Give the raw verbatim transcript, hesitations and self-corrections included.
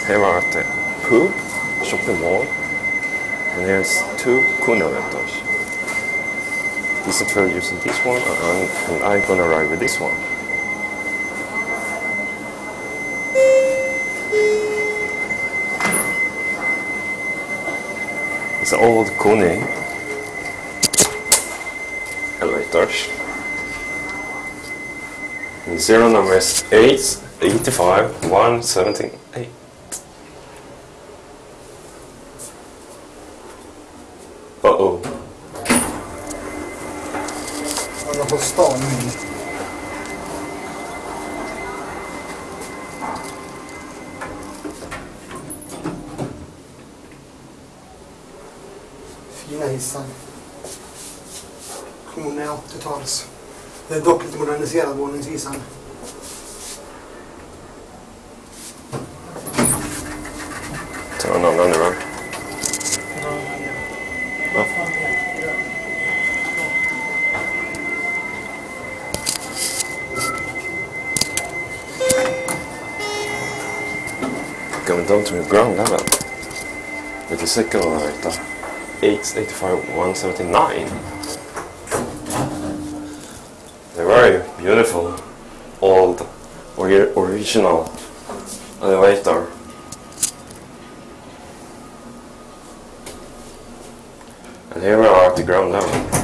Here are the P U B shopping mall, and here's two KONE elevators. This is really using this one, and, and I'm gonna ride with this one. It's an old KONE elevators. And serial number is eight eighty-five one seventy-eight. Uh-oh. Alla på stan nu. Fina hissar. KONE åttio-tals. Det är dock lite moderniserad våningshissen. Ta en annan nu va? Ja. Going down to the ground level with the second elevator, eight eighty-five one seventy-nine. They're very beautiful, old, or original elevator. And here we are at the ground level.